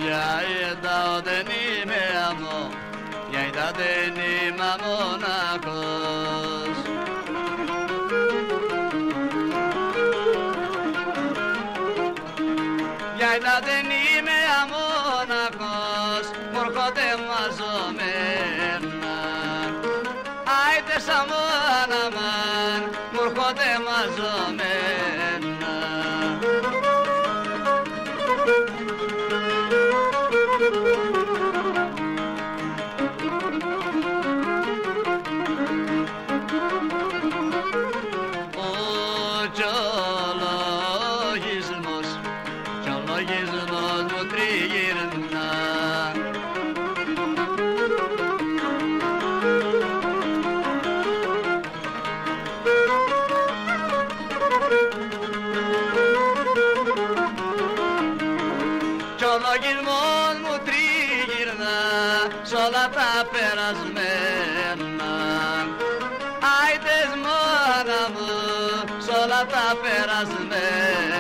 είδα δεν είμαι αμό, για είδα δεν είμαι μοναχός. Για είδα δεν είμαι αμόναχος, μου έρχονται μαζωμένα. Άιτε σαν μόναμαν, μου έρχονται μαζωμένα. Ο λογισμός μου τριγυρνά. Κι ο λογισμός μου τριγυρνά σ' όλα τα περασμένα. Άιντες μόνα μου σ' όλα τα περασμένα.